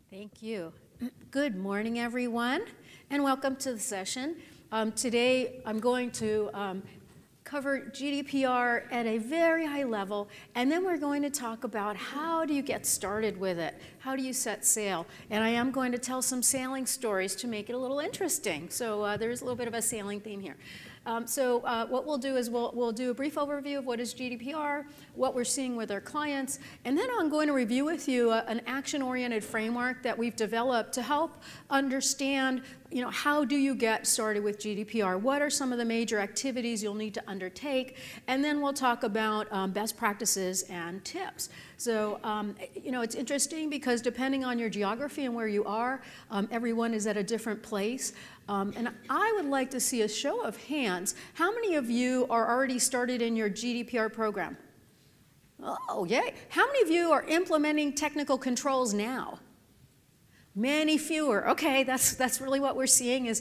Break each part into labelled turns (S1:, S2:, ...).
S1: Thank you. Good morning, everyone, and welcome to the session. Today, I'm going to cover GDPR at a very high level, and then we're going to talk about how do you get started with it? How do you set sail? And I am going to tell some sailing stories to make it a little interesting. So there's a little bit of a sailing theme here. What we'll do is we'll do a brief overview of what is GDPR, what we're seeing with our clients, and then I'm going to review with you an action-oriented framework that we've developed to help understand, how do you get started with GDPR? What are some of the major activities you'll need to undertake? And then we'll talk about best practices and tips. So, it's interesting because depending on your geography and where you are, everyone is at a different place. And I would like to see a show of hands. How many of you are already started in your GDPR program? Oh, yay. How many of you are implementing technical controls now? Many fewer. Okay, that's really what we're seeing is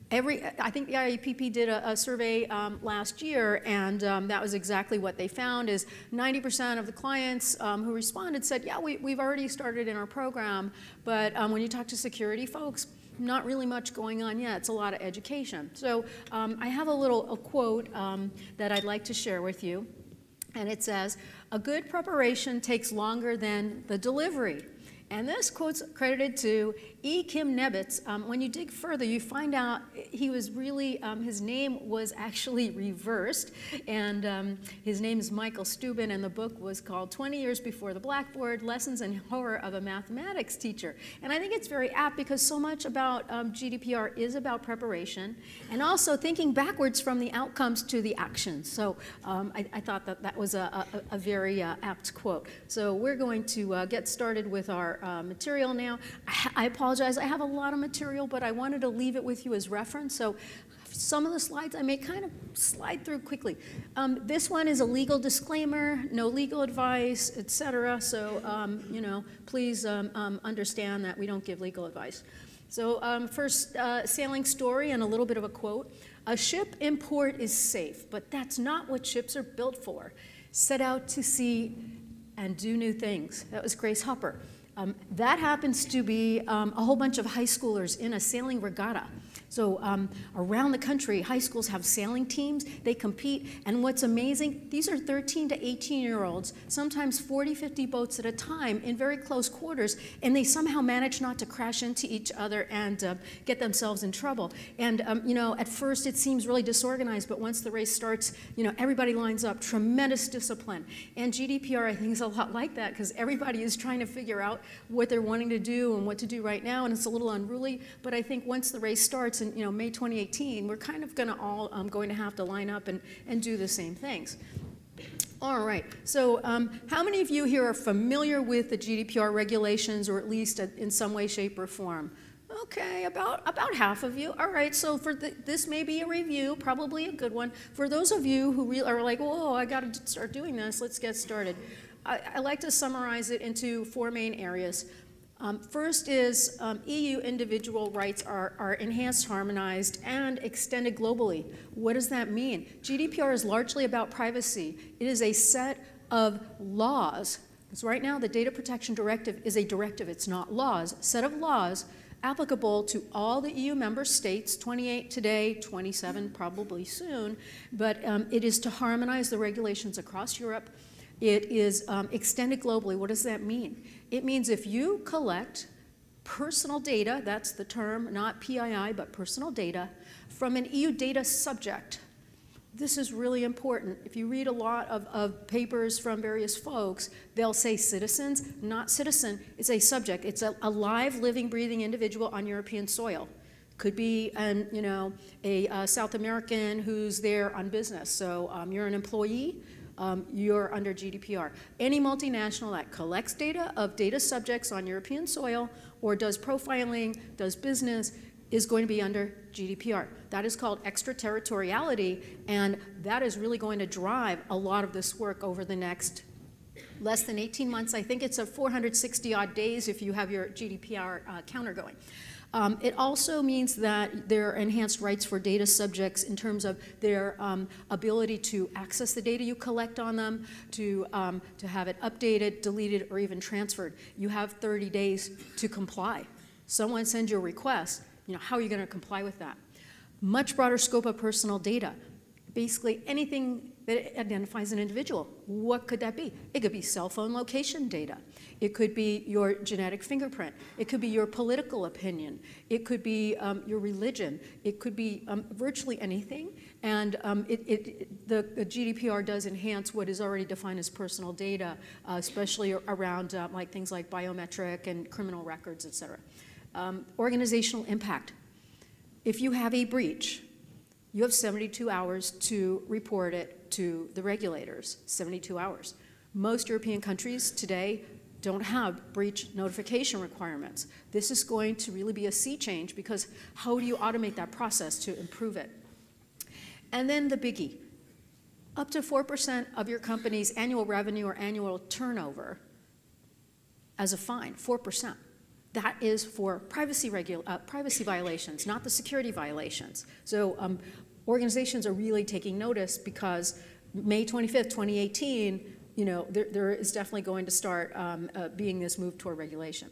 S1: I think the IAPP did a survey last year, and that was exactly what they found is 90% of the clients who responded said, yeah, we've already started in our program, but when you talk to security folks, not really much going on yet. It's a lot of education. So I have a quote that I'd like to share with you, and it says, "A good preparation takes longer than the delivery." And this quote's credited to E. Kim Nebitz. When you dig further, you find out he was really, his name was actually reversed. And his name is Michael Steuben, and the book was called 20 Years Before the Blackboard, Lessons in Horror of a Mathematics Teacher. And I think it's very apt because so much about GDPR is about preparation and also thinking backwards from the outcomes to the actions. So I thought that was a very apt quote. So we're going to get started with our material now. I apologize, I have a lot of material, but I wanted to leave it with you as reference. So some of the slides I may kind of slide through quickly. This one is a legal disclaimer, no legal advice, etc. So, please understand that we don't give legal advice. So first, sailing story and a little bit of a quote. "A ship in port is safe, but that's not what ships are built for. Set out to sea and do new things." That was Grace Hopper. That happens to be a whole bunch of high schoolers in a sailing regatta. So around the country, high schools have sailing teams. They compete. And what's amazing, these are 13 to 18-year-olds, sometimes 40, 50 boats at a time in very close quarters, and they somehow manage not to crash into each other and get themselves in trouble. And, at first it seems really disorganized, but once the race starts, everybody lines up, tremendous discipline. And GDPR, I think, is a lot like that because everybody is trying to figure out what they're wanting to do and what to do right now, and it's a little unruly. But I think once the race starts in May 2018, we're kind of all going to have to line up and do the same things. All right, so how many of you here are familiar with the GDPR regulations, or at least in some way, shape, or form? Okay, about half of you. All right, so this may be a review, probably a good one. For those of you who are like, whoa, I got to start doing this, let's get started. I like to summarize it into 4 main areas. First is EU individual rights are enhanced, harmonized, and extended globally. What does that mean? GDPR is largely about privacy. It is a set of laws. Because right now the Data Protection Directive is a directive, it's not laws. Set of laws applicable to all the EU member states, 28 today, 27 probably soon, but it is to harmonize the regulations across Europe. It is extended globally. What does that mean? It means if you collect personal data, that's the term, not PII, but personal data, from an EU data subject. This is really important. If you read a lot of papers from various folks, they'll say citizens, not citizen. It's a subject. It's a live, living, breathing individual on European soil. Could be a South American who's there on business. So you're an employee. You're under GDPR. Any multinational that collects data of data subjects on European soil or does profiling, does business, is going to be under GDPR. That is called extraterritoriality, and that is really going to drive a lot of this work over the next less than 18 months. I think it's a 460 odd days if you have your GDPR counter going. It also means that there are enhanced rights for data subjects in terms of their ability to access the data you collect on them, to have it updated, deleted, or even transferred. You have 30 days to comply. Someone sends you a request, how are you going to comply with that? Much broader scope of personal data. Basically anything that identifies an individual. What could that be? It could be cell phone location data. It could be your genetic fingerprint. It could be your political opinion. It could be your religion. It could be virtually anything. And the GDPR does enhance what is already defined as personal data, especially around like things like biometric and criminal records, et cetera. Organizational impact. If you have a breach, you have 72 hours to report it to the regulators, 72 hours. Most European countries today don't have breach notification requirements. This is going to really be a sea change because how do you automate that process to improve it? And then the biggie, up to 4% of your company's annual revenue or annual turnover as a fine, 4%. That is for privacy violations, not the security violations. So organizations are really taking notice because May 25th, 2018, there is definitely going to start being this move toward regulation.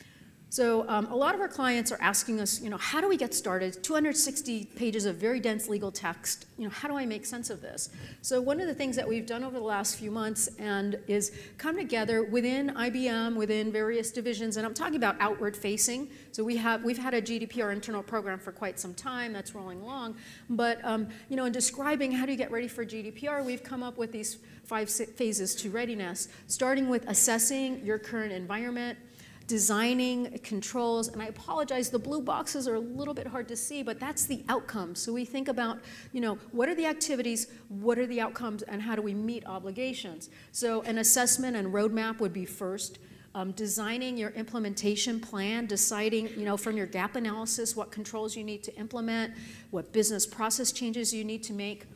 S1: So a lot of our clients are asking us, how do we get started? 260 pages of very dense legal text. How do I make sense of this? So one of the things that we've done over the last few months is come together within IBM, within various divisions, and I'm talking about outward facing. So we've had a GDPR internal program for quite some time that's rolling along. But in describing how do you get ready for GDPR, we've come up with these 5 phases to readiness, starting with assessing your current environment, designing controls, and I apologize, the blue boxes are a little bit hard to see, but that's the outcome. So we think about, what are the activities, what are the outcomes, and how do we meet obligations? So an assessment and roadmap would be first. Designing your implementation plan, deciding, from your gap analysis, what controls you need to implement, what business process changes you need to make,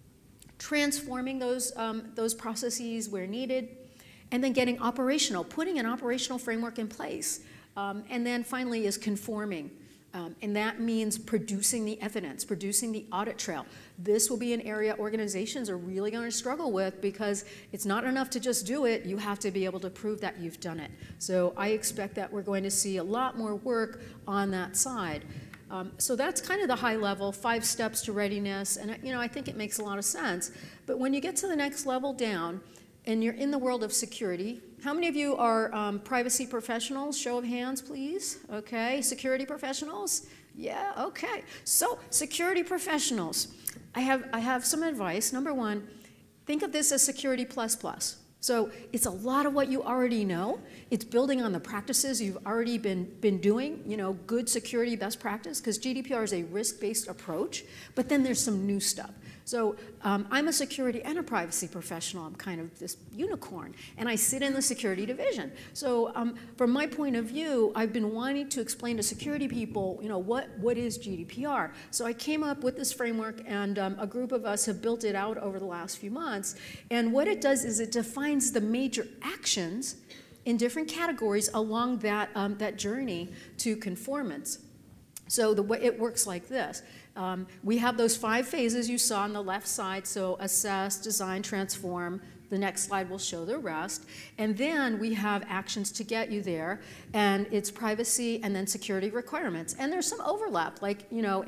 S1: transforming those processes where needed, and then getting operational, putting an operational framework in place. And then finally is conforming. And that means producing the evidence, producing the audit trail. This will be an area organizations are really going to struggle with because it's not enough to just do it. You have to be able to prove that you've done it. So I expect that we're going to see a lot more work on that side. So that's kind of the high level, 5 steps to readiness. And I think it makes a lot of sense. But when you get to the next level down, and you're in the world of security. How many of you are privacy professionals? Show of hands, please. Okay, security professionals? Yeah, okay. So, security professionals. I have some advice. Number 1, think of this as security plus plus. So it's a lot of what you already know. It's building on the practices you've already been doing, good security best practice, because GDPR is a risk-based approach, but then there's some new stuff. So I'm a security and a privacy professional. I'm kind of this unicorn, and I sit in the security division. So from my point of view, I've been wanting to explain to security people, what is GDPR? So I came up with this framework, and a group of us have built it out over the last few months. And what it does is it defines the major actions in different categories along that journey to conformance. So the way it works like this. We have those 5 phases you saw on the left side, so assess, design, transform. The next slide will show the rest. And then we have actions to get you there, and it's privacy and then security requirements. And there's some overlap, like,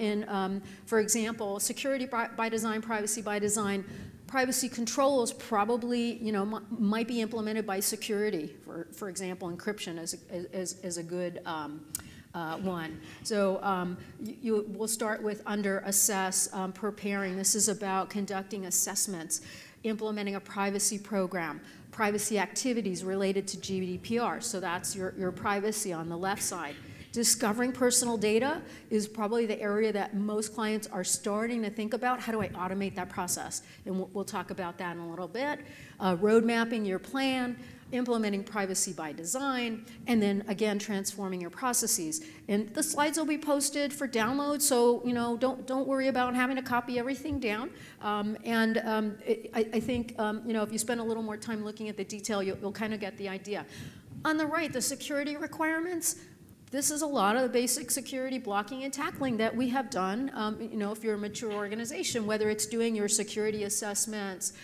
S1: for example, security by design, privacy by design. Privacy controls probably, might be implemented by security. For example, encryption is a good one. So we'll start with under assess, preparing. This is about conducting assessments, implementing a privacy program, privacy activities related to GDPR. So that's your privacy on the left side. Discovering personal data is probably the area that most clients are starting to think about. How do I automate that process? And we'll talk about that in a little bit. Road mapping your plan, implementing privacy by design, and then again transforming your processes. And the slides will be posted for download, so don't worry about having to copy everything down. I think if you spend a little more time looking at the detail, you'll kind of get the idea. On the right, the security requirements. this is a lot of the basic security blocking and tackling that we have done, you know, if you're a mature organization, whether it's doing your security assessments,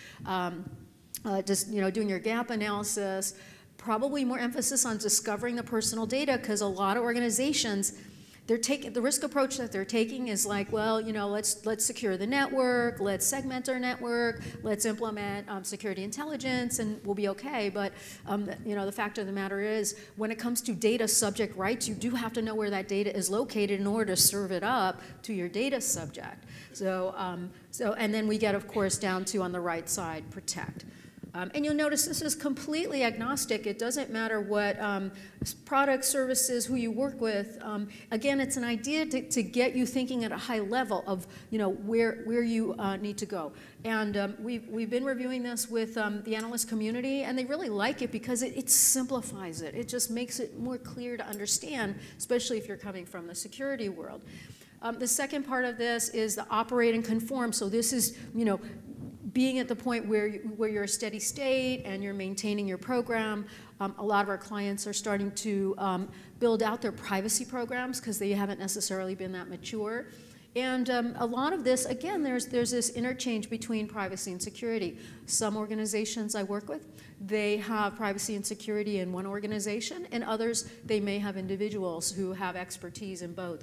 S1: just, you know, doing your gap analysis, probably more emphasis on discovering the personal data, because a lot of organizations, they're taking, the risk approach that they're taking is like, well, you know, let's secure the network, let's segment our network, let's implement security intelligence, and we'll be okay. But you know, the fact of the matter is, when it comes to data subject rights, you do have to know where that data is located in order to serve it up to your data subject. So, and then we get, of course, down to, on the right side, protect. And you'll notice this is completely agnostic. It doesn't matter what products, services, who you work with. Again, it's an idea to get you thinking at a high level of, you know, where you need to go. And we've been reviewing this with the analyst community, and they really like it because it simplifies it. It just makes it more clear to understand, especially if you're coming from the security world. The second part of this is the operate and conform. So this is, you know, being at the point where you're a steady state and you're maintaining your program. A lot of our clients are starting to build out their privacy programs because they haven't necessarily been that mature. And a lot of this, again, there's this interchange between privacy and security. Some organizations I work with, they have privacy and security in one organization, and others, they may have individuals who have expertise in both.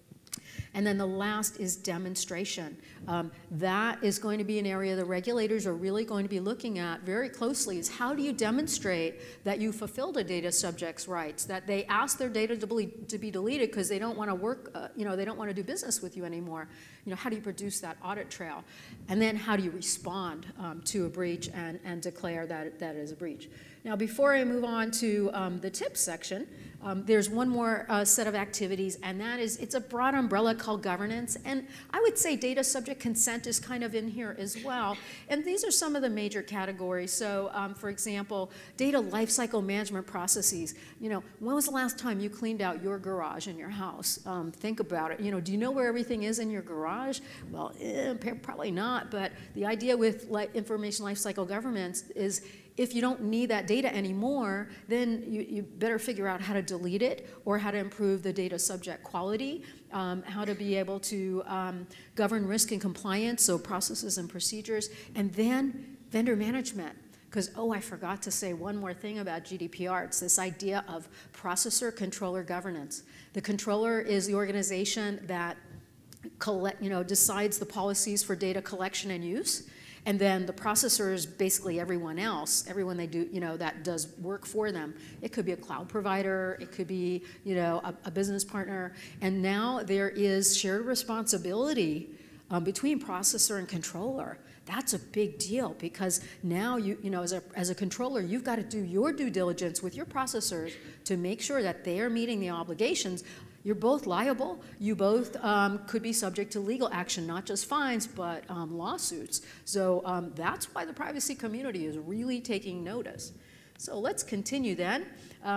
S1: And then the last is demonstration. That is going to be an area the regulators are really going to be looking at very closely, is how do you demonstrate that you fulfilled a data subject's rights, that they ask their data to be deleted because they don't want to work, you know, they don't want to do business with you anymore. You know, how do you produce that audit trail? And then how do you respond to a breach and declare that that is a breach? Now, before I move on to the tips section, there's one more set of activities, and that is, it's a broad umbrella called governance, and I would say data subject consent is kind of in here as well. And these are some of the major categories. So, for example, data lifecycle management processes. You know, when was the last time you cleaned out your garage in your house? Think about it. You know, do you know where everything is in your garage? Well, probably not, but the idea with information lifecycle governance is, if you don't need that data anymore, then you better figure out how to delete it, or how to improve the data subject quality, how to be able to govern risk and compliance, so processes and procedures, and then vendor management. Because, oh, I forgot to say one more thing about GDPR. It's this idea of processor-controller governance. The controller is the organization that decides the policies for data collection and use. And then the processor is basically everyone else, everyone they do, you know, that does work for them. It could be a cloud provider, it could be, you know, a business partner. And now there is shared responsibility between processor and controller. That's a big deal, because now you know, as a controller, you've got to do your due diligence with your processors to make sure that they are meeting the obligations. You're both liable. You both could be subject to legal action, not just fines, but lawsuits. So that's why the privacy community is really taking notice. So let's continue then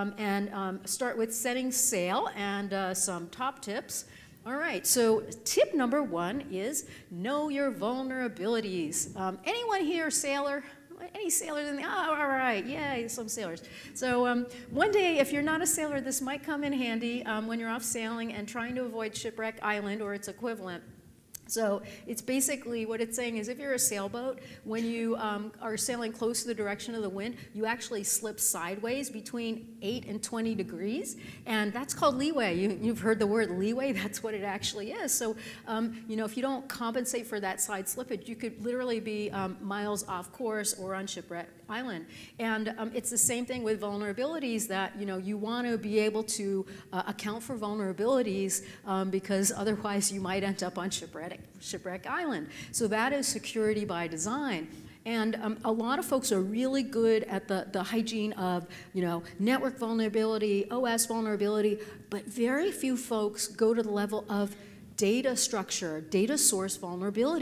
S1: and start with setting sail and some top tips. All right, so tip number 1 is know your vulnerabilities. Anyone here a sailor? Any sailors in the, oh, all right, yay, some sailors. So one day, if you're not a sailor, this might come in handy when you're off sailing and trying to avoid Shipwreck Island or its equivalent. So it's basically, what it's saying is, if you're a sailboat, when you are sailing close to the direction of the wind, you actually slip sideways between 8 and 20 degrees, and that's called leeway. You've heard the word leeway, that's what it actually is. So, you know, if you don't compensate for that side slippage, you could literally be miles off course or on Shipwreck Island. And it's the same thing with vulnerabilities, that, you know, you want to be able to account for vulnerabilities because otherwise you might end up on Shipwreck Island. So that is security by design. And a lot of folks are really good at the hygiene of, you know, network vulnerability, OS vulnerability, but very few folks go to the level of data structure, data source vulnerability.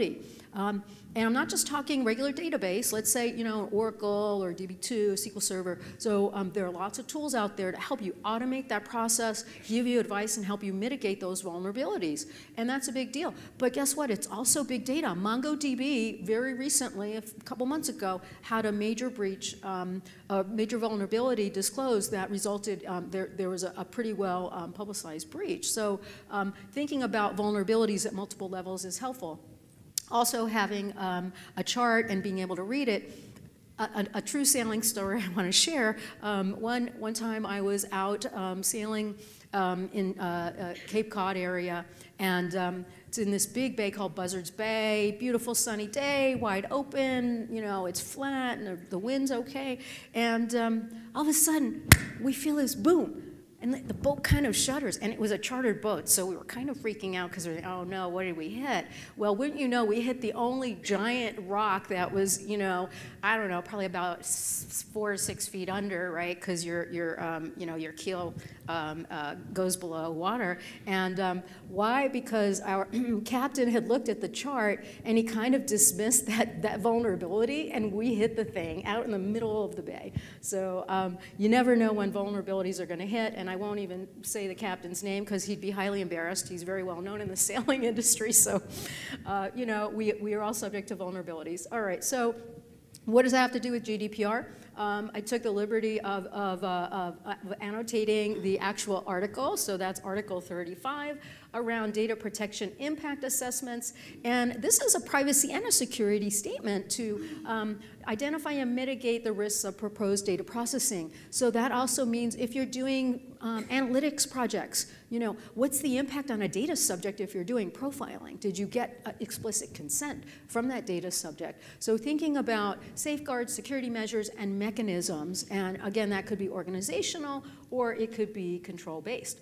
S1: And I'm not just talking regular database, let's say, Oracle or DB2, SQL Server. So there are lots of tools out there to help you automate that process, give you advice, and help you mitigate those vulnerabilities. And that's a big deal. But guess what? It's also big data. MongoDB, very recently, a couple months ago, had a major breach, a major vulnerability disclosed that resulted, there was a pretty well publicized breach. So thinking about vulnerabilities at multiple levels is helpful. Also having a chart and being able to read it. A true sailing story I want to share. One time I was out sailing in Cape Cod area, and it's in this big bay called Buzzards Bay, beautiful sunny day, wide open, it's flat and the wind's okay, and all of a sudden we feel this boom. And the boat kind of shudders, and it was a chartered boat, so we were kind of freaking out because we were like, oh no, what did we hit? Well, wouldn't you know, we hit the only giant rock that was, I don't know, probably about 4 or 6 feet under, right? Because your keel goes below water. And why? Because our captain had looked at the chart, and he kind of dismissed that vulnerability, and we hit the thing out in the middle of the bay. So you never know when vulnerabilities are going to hit, and I won't even say the captain's name because he'd be highly embarrassed. He's very well known in the sailing industry, so we are all subject to vulnerabilities. All right, so what does that have to do with GDPR? I took the liberty of annotating the actual article, so that's Article 35, around data protection impact assessments. And this is a privacy and a security statement to identify and mitigate the risks of proposed data processing. So that also means if you're doing analytics projects, what's the impact on a data subject if you're doing profiling? Did you get explicit consent from that data subject? So thinking about safeguards, security measures, and mechanisms, and again, that could be organizational or it could be control-based.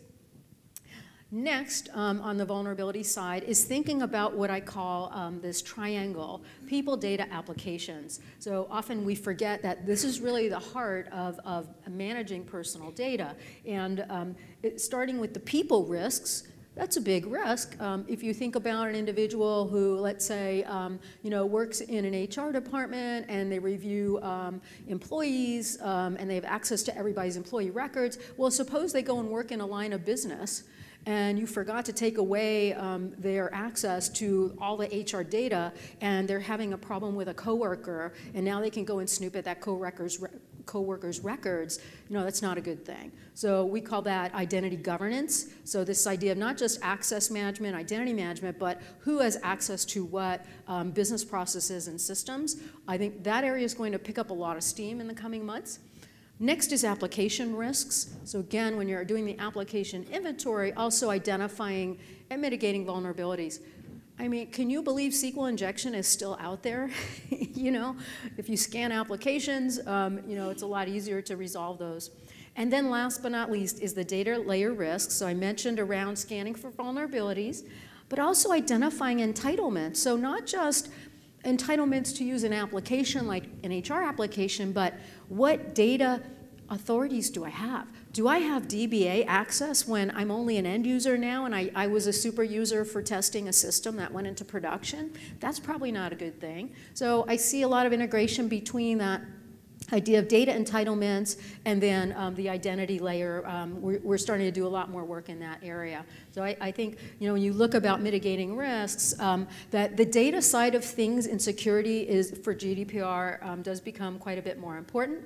S1: Next, on the vulnerability side, is thinking about what I call this triangle, people, data, applications. So often we forget that this is really the heart of managing personal data. And starting with the people risks, that's a big risk. If you think about an individual who, let's say, works in an HR department and they review employees and they have access to everybody's employee records, well, suppose they go and work in a line of business and you forgot to take away their access to all the HR data, and they're having a problem with a coworker, and now they can go and snoop at that coworker's records. That's not a good thing. So we call that identity governance. So this idea of not just access management, identity management, but who has access to what business processes and systems. I think that area is going to pick up a lot of steam in the coming months. Next is application risks. So again, when you're doing the application inventory, also identifying and mitigating vulnerabilities. I mean, can you believe SQL injection is still out there? If you scan applications, it's a lot easier to resolve those. And then last but not least is the data layer risk. So I mentioned around scanning for vulnerabilities, but also identifying entitlements. So not just entitlements to use an application like an HR application, but what data authorities do I have? Do I have DBA access when I'm only an end user now and I was a super user for testing a system that went into production? That's probably not a good thing. So I see a lot of integration between that idea of data entitlements and then the identity layer. We're starting to do a lot more work in that area. So I think, when you look about mitigating risks, that the data side of things in security is, for GDPR, does become quite a bit more important.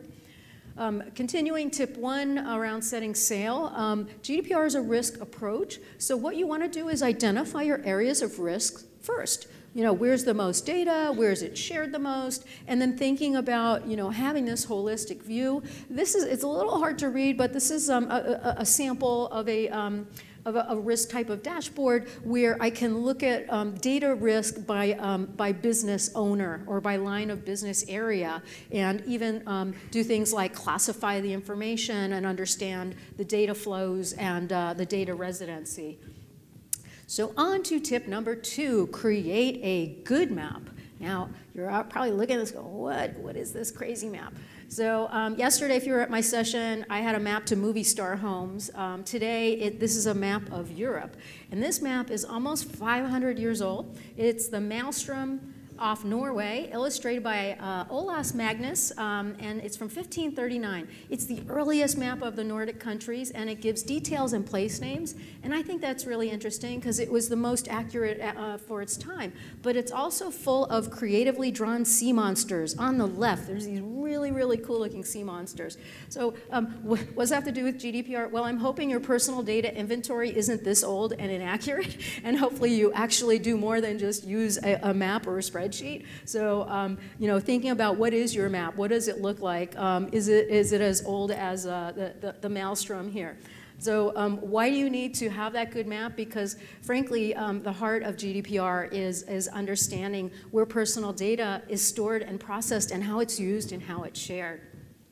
S1: Continuing tip 1 around setting sail, GDPR is a risk approach. So what you want to do is identify your areas of risk first. Where's the most data, where is it shared the most, and then thinking about, having this holistic view. It's a little hard to read, but this is a sample of a risk type of dashboard where I can look at data risk by business owner or by line of business area, and even do things like classify the information and understand the data flows and the data residency. So on to tip number 2, create a good map. Now, you're probably looking at this going, what is this crazy map? So yesterday, if you were at my session, I had a map to movie star homes. Today, this is a map of Europe. And this map is almost 500 years old. It's the Maelstrom off Norway, illustrated by Olaus Magnus, and it's from 1539. It's the earliest map of the Nordic countries, and it gives details and place names, and I think that's really interesting because it was the most accurate for its time. But it's also full of creatively drawn sea monsters. On the left, there's these really, really cool-looking sea monsters. So what does that have to do with GDPR? Well, I'm hoping your personal data inventory isn't this old and inaccurate, and hopefully you actually do more than just use a map or a spreadsheet. So, you know, thinking about what is your map, what does it look like? Is it as old as the maelstrom here? So why do you need to have that good map? Because frankly, the heart of GDPR is understanding where personal data is stored and processed and how it's used and how it's shared.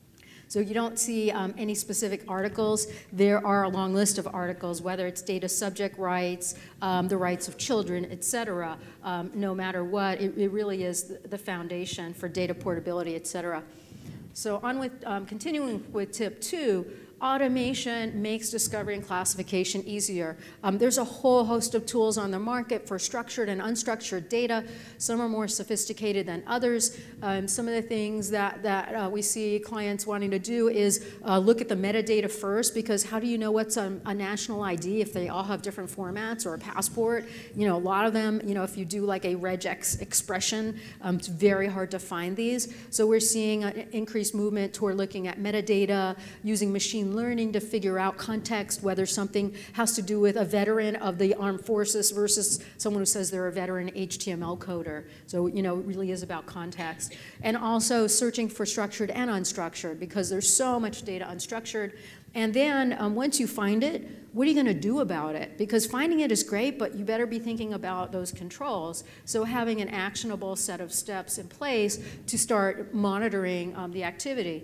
S1: So you don't see any specific articles. There are a long list of articles, whether it's data subject rights, the rights of children, et cetera. No matter what, it really is the foundation for data portability, et cetera. So on with, continuing with tip 2, automation makes discovery and classification easier. There's a whole host of tools on the market for structured and unstructured data. Some are more sophisticated than others. Some of the things that we see clients wanting to do is look at the metadata first, because how do you know what's a national ID if they all have different formats, or a passport? You know, a lot of them, you know, if you do like a regex expression, it's very hard to find these. So we're seeing an increased movement toward looking at metadata, using machine learning to figure out context, whether something has to do with a veteran of the armed forces versus someone who says they're a veteran HTML coder. So, you know, it really is about context. And also searching for structured and unstructured, because there's so much data unstructured. And then once you find it, what are you going to do about it? Because finding it is great, but you better be thinking about those controls. So having an actionable set of steps in place to start monitoring the activity.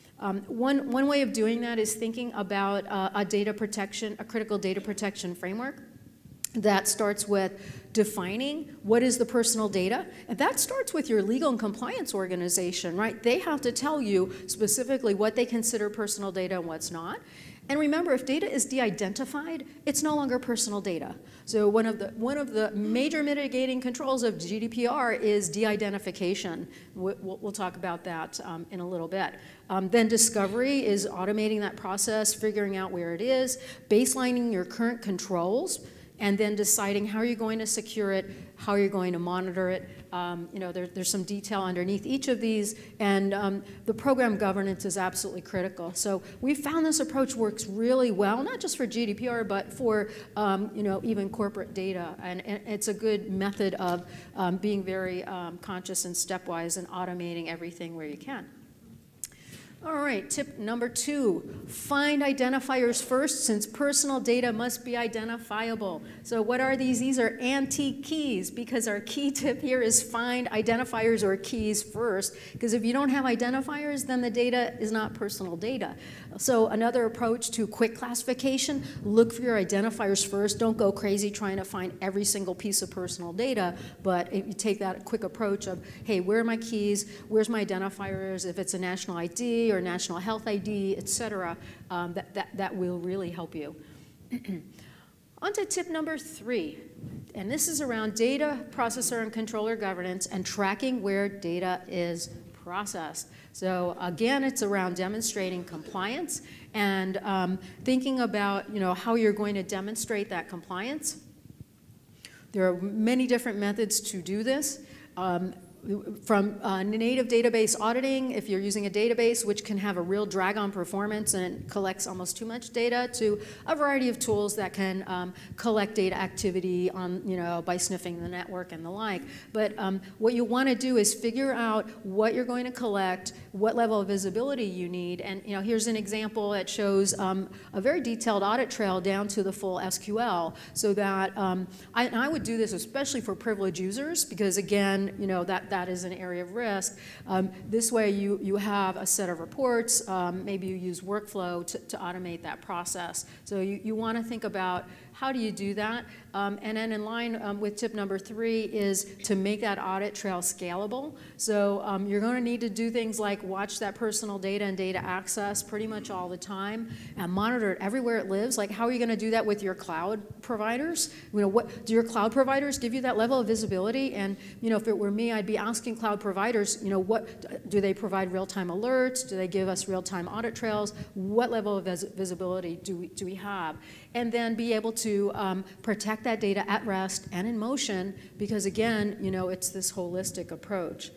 S1: One way of doing that is thinking about a data protection, a critical data protection framework that starts with defining what is the personal data. And that starts with your legal and compliance organization, right? They have to tell you specifically what they consider personal data and what's not. And remember, if data is de-identified, it's no longer personal data. So one of the major mitigating controls of GDPR is de-identification. We'll talk about that in a little bit. Then discovery is automating that process, figuring out where it is, baselining your current controls, and then deciding how you're going to secure it, how you're going to monitor it. You know, there's some detail underneath each of these, and the program governance is absolutely critical. So we found this approach works really well, not just for GDPR, but for you know, even corporate data, and it's a good method of being very conscious and stepwise and automating everything where you can. All right, tip number 2, find identifiers first, since personal data must be identifiable. So what are these? These are anti keys, because our key tip here is find identifiers or keys first, because if you don't have identifiers, then the data is not personal data. So another approach to quick classification, look for your identifiers first. Don't go crazy trying to find every single piece of personal data, but if you take that quick approach of, hey, where are my keys? Where's my identifiers? If it's a national ID or national health ID, et cetera, that will really help you. On to tip number 3, and this is around data processor and controller governance and tracking where data is processed. So again, it's around demonstrating compliance and thinking about, you know, how you're going to demonstrate that compliance. There are many different methods to do this. From native database auditing, if you're using a database which can have a real drag on performance and collects almost too much data, to a variety of tools that can collect data activity on, you know, by sniffing the network and the like. But what you want to do is figure out what you're going to collect, what level of visibility you need, and, you know, here's an example that shows a very detailed audit trail down to the full SQL, so that I would do this especially for privileged users, because again, you know, that that is an area of risk. This way you have a set of reports, maybe you use workflow to automate that process. So you want to think about how do you do that? And then in line with tip number 3 is to make that audit trail scalable. So you're going to need to do things like watch that personal data and data access pretty much all the time and monitor it everywhere it lives. Like, how are you going to do that with your cloud providers? You know, what do your cloud providers give you that level of visibility? And you know, if it were me, I'd be asking cloud providers, you know, what do they provide real-time alerts? Do they give us real-time audit trails? What level of visibility do we have? And then be able to protect that data at rest and in motion, because again, you know, it's this holistic approach.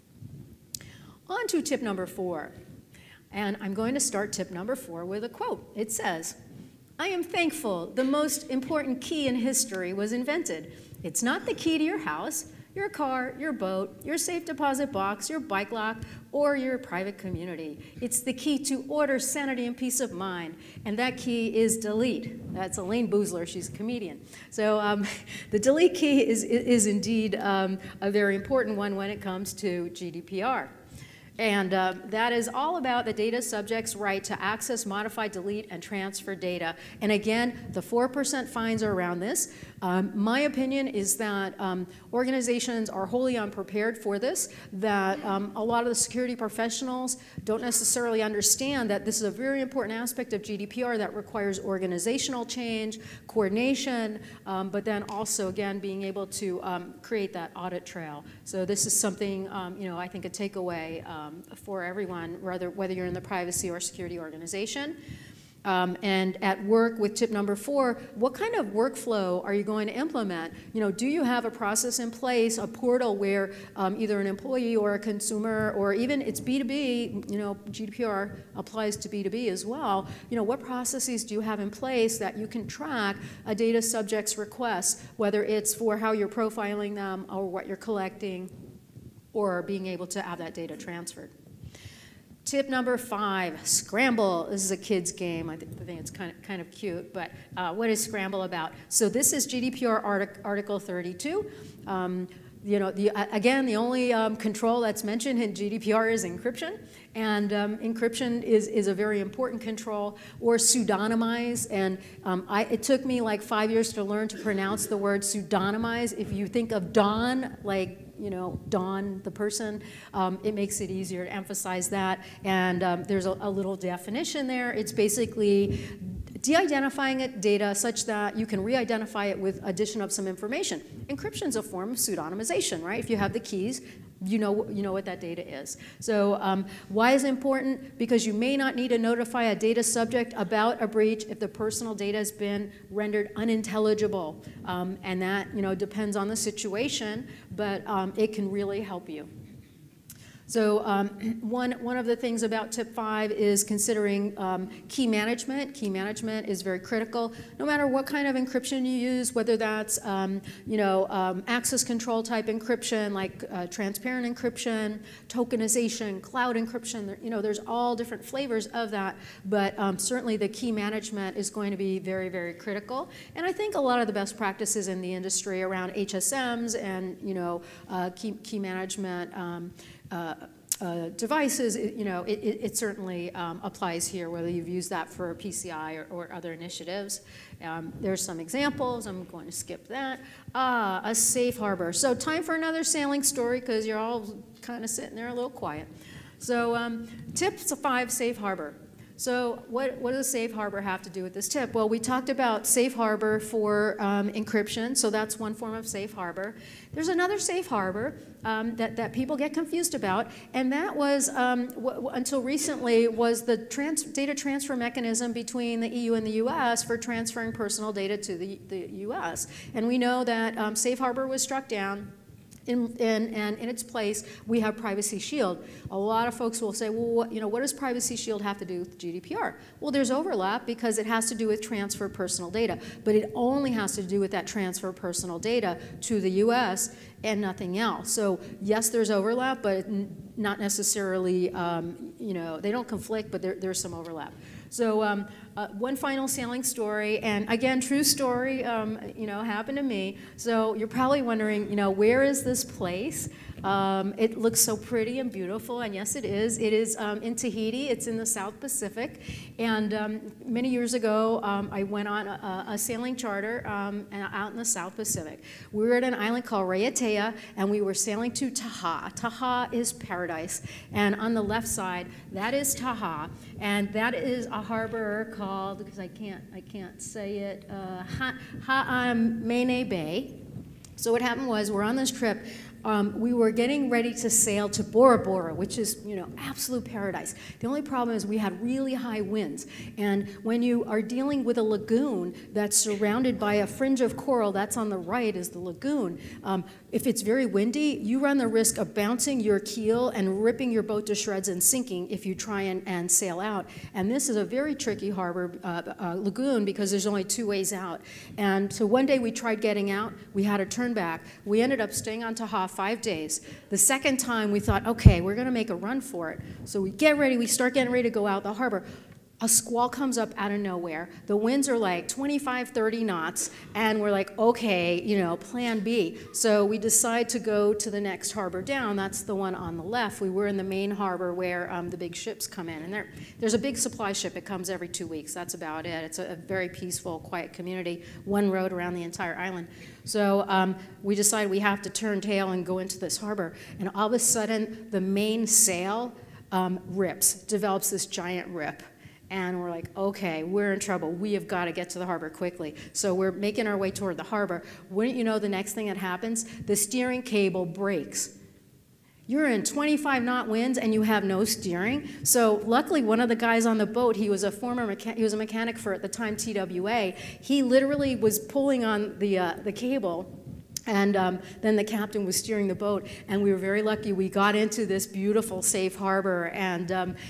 S1: On to tip number 4. And I'm going to start tip number 4 with a quote. It says, "I am thankful the most important key in history was invented. It's not the key to your house, your car, your boat, your safe deposit box, your bike lock, or your private community. It's the key to order, sanity, and peace of mind. And that key is delete." That's Elaine Boozler. She's a comedian. So the delete key is indeed a very important one when it comes to GDPR. And that is all about the data subject's right to access, modify, delete, and transfer data. And again, the 4% fines are around this. My opinion is that organizations are wholly unprepared for this, that a lot of the security professionals don't necessarily understand that this is a very important aspect of GDPR that requires organizational change, coordination, but then also, again, being able to create that audit trail. So this is something, you know, I think a takeaway for everyone, whether you're in the privacy or security organization. And at work with tip number 4, what kind of workflow are you going to implement? You know, do you have a process in place, a portal where either an employee or a consumer, or even it's B2B, you know, GDPR applies to B2B as well. You know, what processes do you have in place that you can track a data subject's requests, whether it's for how you're profiling them or what you're collecting, or being able to have that data transferred. Tip number 5, scramble. This is a kid's game. I think it's kind of cute, but what is scramble about? So this is GDPR Article 32. You know, again, the only control that's mentioned in GDPR is encryption, and encryption is a very important control, or pseudonymize. And it took me like 5 years to learn to pronounce the word pseudonymize. If you think of Dawn, like, you know, Dawn, the person, it makes it easier to emphasize that. And there's a little definition there. It's basically de-identifying data such that you can re-identify it with addition of some information. Encryption is a form of pseudonymization, right? If you have the keys, you know what that data is. So why is it important? Because you may not need to notify a data subject about a breach if the personal data has been rendered unintelligible. And that, you know, depends on the situation, but it can really help you. So one of the things about tip 5 is considering key management. Key management is very critical. No matter what kind of encryption you use, whether that's you know, access control type encryption, like transparent encryption, tokenization, cloud encryption, you know, there's all different flavors of that, but certainly the key management is going to be very, very critical. And I think a lot of the best practices in the industry around HSMs and, you know, key management devices, you know, it certainly applies here, whether you've used that for PCI or other initiatives. There's some examples. I'm going to skip that. A safe harbor. So time for another sailing story, because you're all kind of sitting there a little quiet. So tip 5, safe harbor. So what does a safe harbor have to do with this tip? Well, we talked about safe harbor for encryption, so that's one form of safe harbor. There's another safe harbor that people get confused about, and that was, until recently, was the data transfer mechanism between the EU and the US for transferring personal data to the US. And we know that safe harbor was struck down. And in its place, we have Privacy Shield. A lot of folks will say, well, what does Privacy Shield have to do with GDPR? Well, there's overlap because it has to do with transfer of personal data, but it only has to do with that transfer of personal data to the US and nothing else. So yes, there's overlap, but not necessarily, they don't conflict, but there's some overlap. So one final sailing story, and again, true story, happened to me. So you're probably wondering, where is this place? It looks so pretty and beautiful, and yes, it is. It is in Tahiti. It's in the South Pacific. And many years ago, I went on a sailing charter out in the South Pacific. We were at an island called Raiatea, and we were sailing to Taha. Taha is paradise. And on the left side, that is Taha. And that is a harbor called, because I can't say it, Ha'amene Bay. So what happened was, we're on this trip. We were getting ready to sail to Bora Bora, which is, absolute paradise. The only problem is we had really high winds. And when you are dealing with a lagoon that's surrounded by a fringe of coral, that's on the right is the lagoon. If it's very windy, you run the risk of bouncing your keel and ripping your boat to shreds and sinking if you try and sail out. And this is a very tricky harbor, lagoon, because there's only two ways out. And so one day we tried getting out. We had to turn back. We ended up staying on Taha 5 days. The second time we thought, okay, we're going to make a run for it. So we get ready. We start getting ready to go out the harbor. A squall comes up out of nowhere. The winds are like 25, 30 knots, and we're like, okay, plan B. So we decide to go to the next harbor down. That's the one on the left. We were in the main harbor where the big ships come in. And there's a big supply ship. It comes every 2 weeks. That's about it. It's a very peaceful, quiet community, one road around the entire island. So we decide we have to turn tail and go into this harbor. And all of a sudden, the main sail develops this giant rip. And we're like, okay, we're in trouble. We have got to get to the harbor quickly. So we're making our way toward the harbor. Wouldn't you know, the next thing that happens, the steering cable breaks. You're in 25-knot winds and you have no steering. So luckily, one of the guys on the boat, he was a mechanic for, at the time, TWA. He literally was pulling on the cable. And then the captain was steering the boat, and we were very lucky. We got into this beautiful, safe harbor, and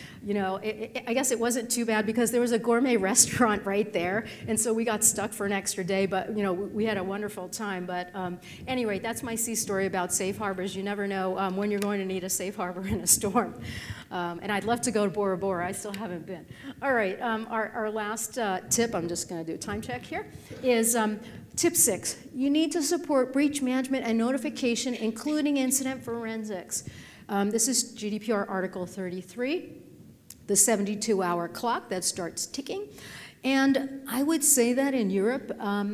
S1: I guess it wasn't too bad because there was a gourmet restaurant right there, and so we got stuck for an extra day, but we had a wonderful time. But anyway, that's my sea story about safe harbors. You never know when you're going to need a safe harbor in a storm. And I'd love to go to Bora Bora. I still haven't been. All right, our last tip, I'm just going to do a time check here, is tip 6, you need to support breach management and notification, including incident forensics. This is GDPR Article 33, the 72-hour clock that starts ticking. And I would say that in Europe,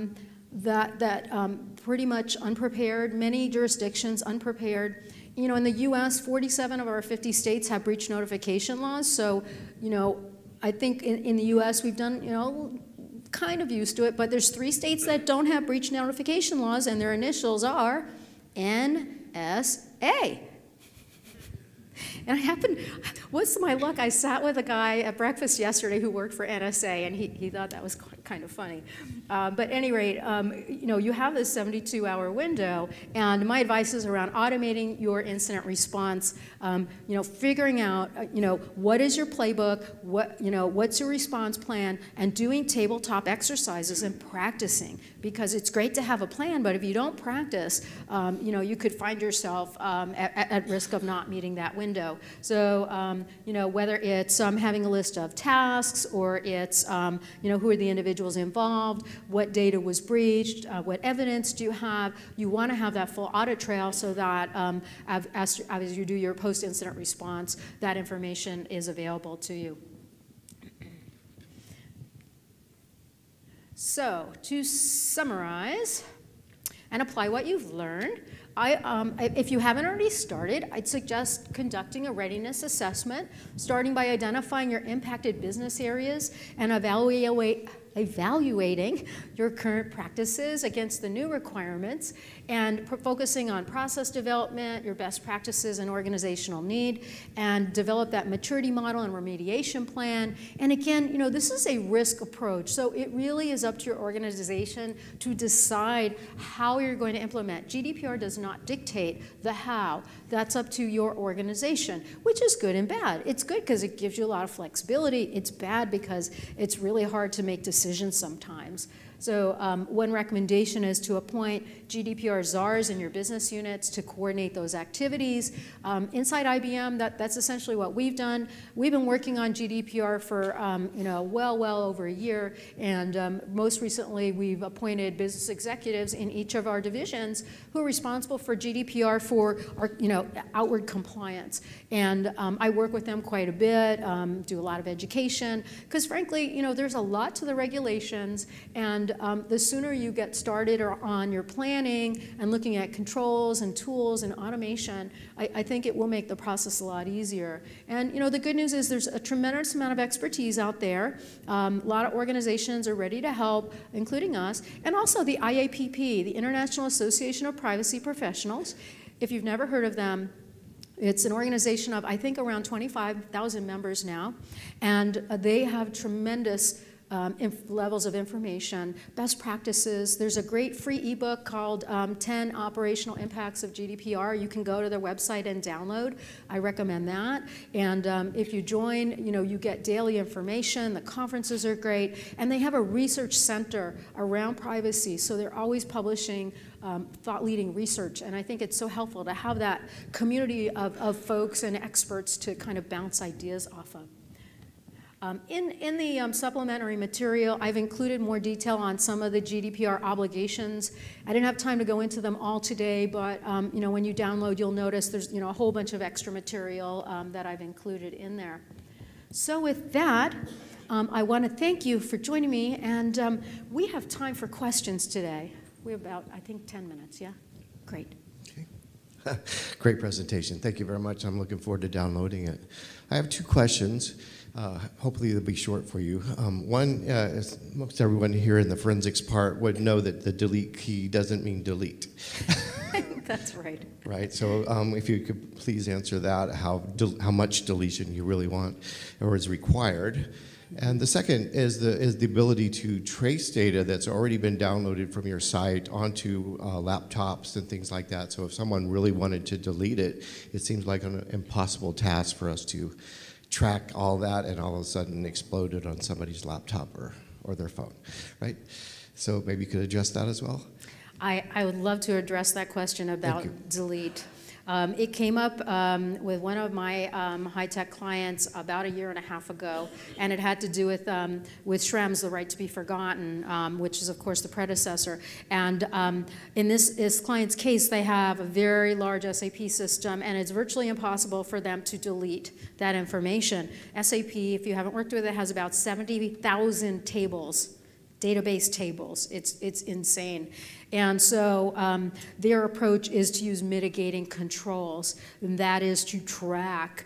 S1: pretty much unprepared, many jurisdictions unprepared. In the US, 47 of our 50 states have breach notification laws. So, I think in the US we've done, kind of used to it, but there's 3 states that don't have breach notification laws, and their initials are NSA. And what's my luck? I sat with a guy at breakfast yesterday who worked for NSA, and he thought that was kind of funny. But at any rate, you have this 72-hour window, and my advice is around automating your incident response. Figuring out, what is your playbook, what's your response plan, and doing tabletop exercises and practicing. Because it's great to have a plan, but if you don't practice, you could find yourself at risk of not meeting that window. So, whether it's having a list of tasks, or it's, who are the individuals involved, what data was breached, what evidence do you want to have that full audit trail so that as you do your post-incident response, that information is available to you. So, to summarize and apply what you've learned, if you haven't already started, I'd suggest conducting a readiness assessment, starting by identifying your impacted business areas and evaluating your current practices against the new requirements, and focusing on process development, your best practices and organizational need, and develop that maturity model and remediation plan. And again, this is a risk approach, so it really is up to your organization to decide how you're going to implement. GDPR does not dictate the how. That's up to your organization, which is good and bad. It's good because it gives you a lot of flexibility. It's bad because it's really hard to make decisions sometimes. So one recommendation is to appoint GDPR czars in your business units to coordinate those activities. Inside IBM, that's essentially what we've done. We've been working on GDPR for well over a year, and most recently we've appointed business executives in each of our divisions who are responsible for GDPR for our outward compliance. And I work with them quite a bit, do a lot of education, because frankly, there's a lot to the regulations, and the sooner you get started on your planning and looking at controls and tools and automation, I think it will make the process a lot easier. And the good news is there's a tremendous amount of expertise out there. A lot of organizations are ready to help, including us, and also the IAPP, the International Association of Privacy Professionals. If you've never heard of them, it's an organization of, I think, around 25,000 members now, and they have tremendous levels of information, best practices. There's a great free ebook called 10 Operational Impacts of GDPR. You can go to their website and download. I recommend that. And if you join, you get daily information. The conferences are great. And they have a research center around privacy, so they're always publishing thought-leading research. And I think it's so helpful to have that community of folks and experts to kind of bounce ideas off of. In the supplementary material, I've included more detail on some of the GDPR obligations. I didn't have time to go into them all today, but when you download, you'll notice there's a whole bunch of extra material that I've included in there. So with that, I want to thank you for joining me, and we have time for questions today. We have about, I think, 10 minutes, yeah? Great.
S2: Okay. Great presentation. Thank you very much. I'm looking forward to downloading it. I have two questions. Hopefully they'll be short for you. One is most everyone here in the forensics part would know that the delete key doesn't mean delete.
S1: That's right.
S2: Right, so if you could please answer that, how much deletion you really want or is required. And the second is the ability to trace data that's already been downloaded from your site onto laptops and things like that. So if someone really wanted to delete it, it seems like an impossible task for us to track all that and all of a sudden explode it on somebody's laptop or their phone, right? So maybe you could address that as well?
S1: I would love to address that question about delete. It came up with one of my high-tech clients about 1.5 years ago, and it had to do with Schrems, the right to be forgotten, which is, of course, the predecessor. And in this client's case, they have a very large SAP system, and it's virtually impossible for them to delete that information. SAP, if you haven't worked with it, has about 70,000 tables, database tables. It's insane. And so their approach is to use mitigating controls, and that is to track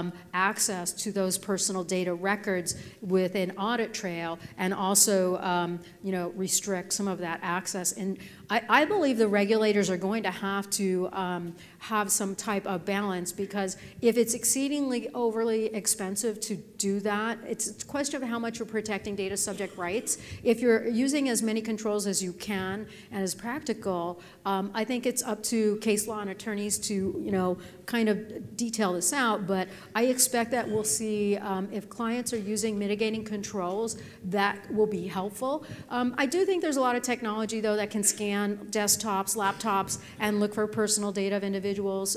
S1: access to those personal data records with an audit trail, and also restrict some of that access. And I believe the regulators are going to have to have some type of balance, because if it's exceedingly overly expensive to do that, it's a question of how much you're protecting data subject rights. If you're using as many controls as you can and as practical, I think it's up to case law and attorneys to kind of detail this out. But I expect that we'll see if clients are using mitigating controls, that will be helpful. I do think there's a lot of technology, though, that can scan desktops, laptops, and look for personal data of individuals.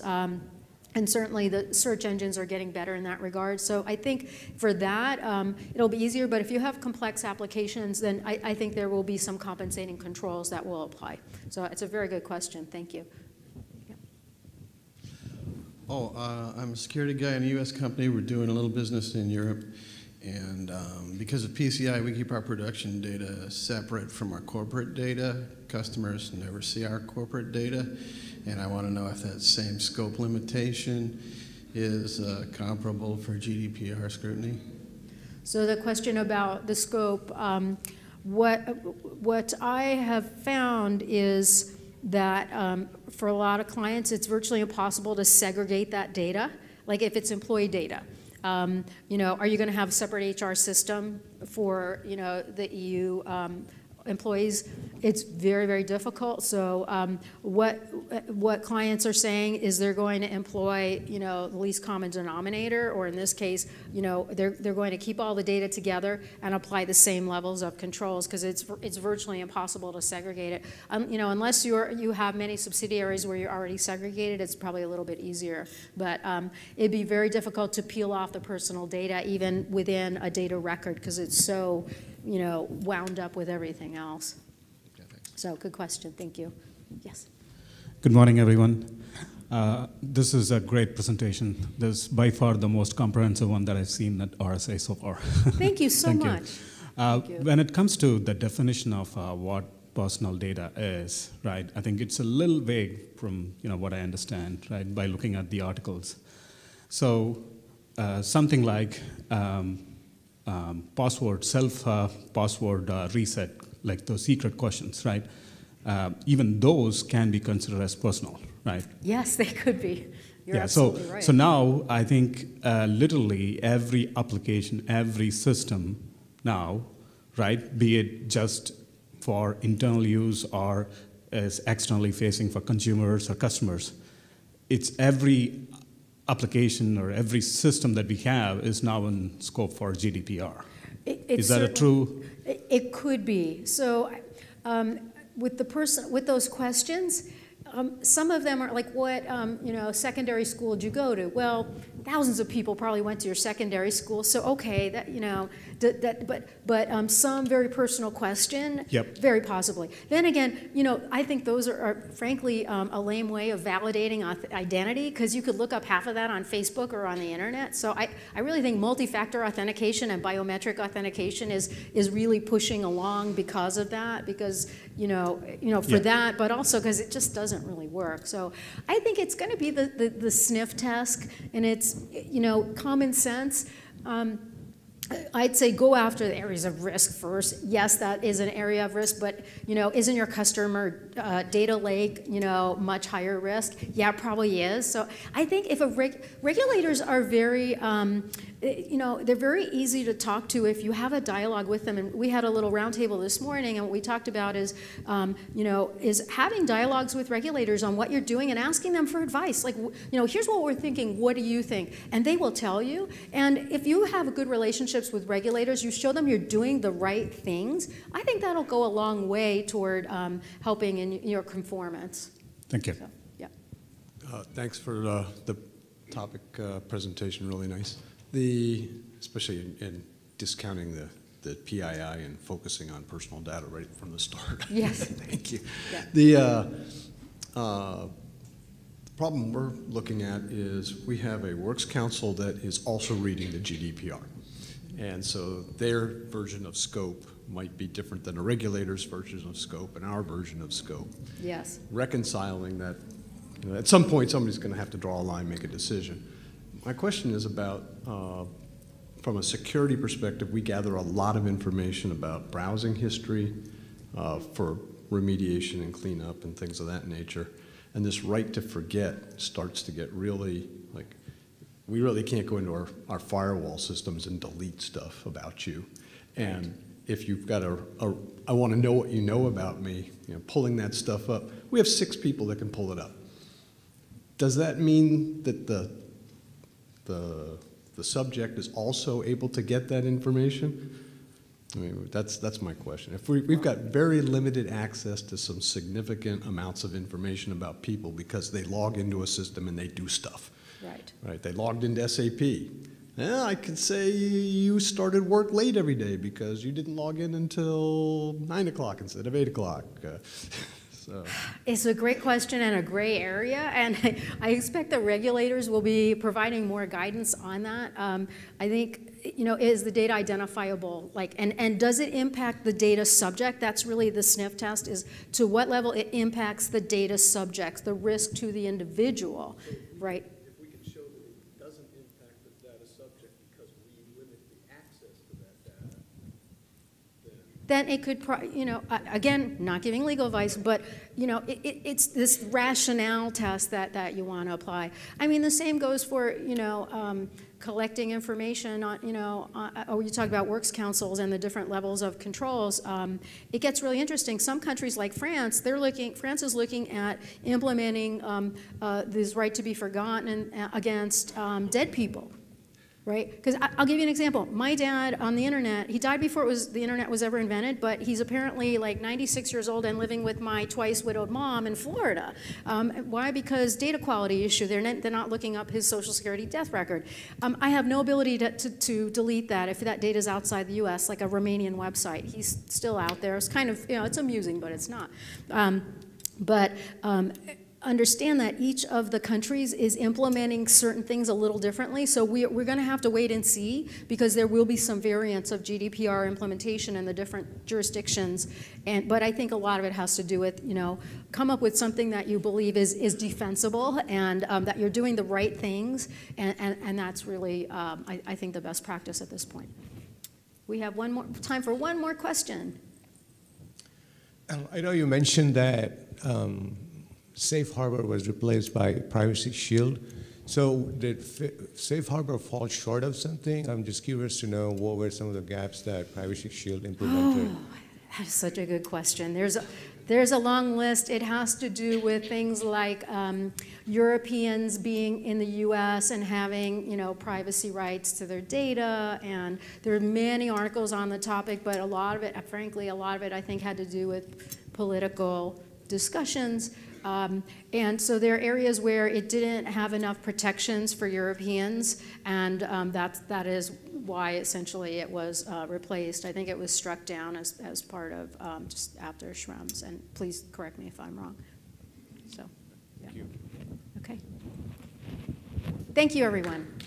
S1: And certainly the search engines are getting better in that regard. So I think for that, it'll be easier. But if you have complex applications, then I think there will be some compensating controls that will apply. So it's a very good question. Thank you. Yeah.
S3: I'm a security guy in a U.S. company. We're doing a little business in Europe. And because of PCI, we keep our production data separate from our corporate data. Customers never see our corporate data. And I want to know if that same scope limitation is comparable for GDPR scrutiny.
S1: So the question about the scope, what I have found is that for a lot of clients, it's virtually impossible to segregate that data, like if it's employee data. Are you going to have a separate HR system for the EU employees? It's very, very difficult. So what clients are saying is they're going to employ, the least common denominator, or in this case, they're going to keep all the data together and apply the same levels of controls, because it's virtually impossible to segregate it. Unless you have many subsidiaries where you're already segregated, it's probably a little bit easier. But it'd be very difficult to peel off the personal data even within a data record, because it's so wound up with everything else.
S2: Okay, thanks.
S1: So good question, thank you. Yes.
S4: Good morning, everyone. This is a great presentation. This is by far the most comprehensive one that I've seen at RSA so far.
S1: Thank you so
S4: Thank
S1: much. Thank you.
S4: When it comes to the definition of what personal data is, right, I think it's a little vague from what I understand, right, by looking at the articles. So something like password, self-password reset, like those secret questions, right? Even those can be considered as personal, right?
S1: Yes, they could be. You're
S4: yeah,
S1: absolutely right.
S4: So now I think literally every application, every system now, right, be it just for internal use or is externally facing for consumers or customers, it's every application or every system that we have is now in scope for GDPR. Is that a true?
S1: It could be. So with those questions, some of them are like, what secondary school did you go to? Well, thousands of people probably went to your secondary school, so okay, but some very personal question,
S4: Yep.
S1: Very possibly. Then again, I think those are frankly a lame way of validating identity, because you could look up half of that on Facebook or on the internet. So I really think multi-factor authentication and biometric authentication is really pushing along because of that, because for that, but also because it just doesn't really work. So I think it's going to be the sniff test, and it's common sense. I'd say go after the areas of risk first. Yes, that is an area of risk, but isn't your customer data lake much higher risk? Yeah, it probably is. So I think if regulators are very they're very easy to talk to if you have a dialogue with them. And we had a little roundtable this morning, and what we talked about is is having dialogues with regulators on what you're doing and asking them for advice. Like, here's what we're thinking. What do you think? And they will tell you. And if you have good relationships with regulators, you show them you're doing the right things, I think that'll go a long way toward helping in your conformance.
S4: Thank you.
S1: So, yeah.
S5: Thanks for the topic presentation, really nice. Especially in discounting the PII and focusing on personal data right from the start.
S1: Yes.
S5: Thank you.
S1: Yeah.
S5: The problem we're looking at is we have a Works Council that is also reading the GDPR. And so their version of scope might be different than a regulator's version of scope and our version of scope.
S1: Yes.
S5: Reconciling that, at some point somebody's going to have to draw a line, make a decision. My question is about, from a security perspective, we gather a lot of information about browsing history for remediation and cleanup and things of that nature. And this right to forget starts to get really, like, we really can't go into our firewall systems and delete stuff about you. And if you've got I want to know what you know about me, pulling that stuff up, we have 6 people that can pull it up. Does that mean that the subject is also able to get that information? I mean, that's my question. If we've got very limited access to some significant amounts of information about people because they log into a system and they do stuff.
S1: Right.
S5: Right. They logged into SAP. Yeah, I could say you started work late every day because you didn't log in until 9 o'clock instead of 8 o'clock. So.
S1: It's a great question and a gray area, and I expect the regulators will be providing more guidance on that. I think, is the data identifiable? And does it impact the data subject? That's really the sniff test, is to what level it impacts the data subject, the risk to the individual, right?
S6: If we can show that it doesn't impact the data subject because we limit the access to that data,
S1: then it could, again, not giving legal advice, but it's this rationale test that you want to apply. I mean, the same goes for collecting information on, or you talk about works councils and the different levels of controls, it gets really interesting. Some countries like France, France is looking at implementing this right to be forgotten against dead people. Right? Because I'll give you an example. My dad on the internet, he died before the internet was ever invented, but he's apparently like 96 years old and living with my twice widowed mom in Florida. Why? Because data quality issue. They're not looking up his Social Security death record. I have no ability to delete that if that data is outside the U.S., like a Romanian website. He's still out there. It's kind of, it's amusing, but it's not. Understand that each of the countries is implementing certain things a little differently, so we're going to have to wait and see, because there will be some variants of GDPR implementation in the different jurisdictions. But I think a lot of it has to do with, come up with something that you believe is defensible, and that you're doing the right things, and that's really, I think, the best practice at this point. We have time for one more question.
S7: I know you mentioned that Safe Harbor was replaced by Privacy Shield. So did Safe Harbor fall short of something? I'm just curious to know what were some of the gaps that Privacy Shield implemented.
S1: Oh, that is such a good question. There's a long list. It has to do with things like Europeans being in the U.S. and having, privacy rights to their data, and there are many articles on the topic, but a lot of it, frankly, I think had to do with political discussions. And so there are areas where it didn't have enough protections for Europeans, and that is why essentially it was replaced. I think it was struck down as part of just after Schrems, and please correct me if I'm wrong. So, yeah.
S7: Thank you.
S1: Okay. Thank you, everyone.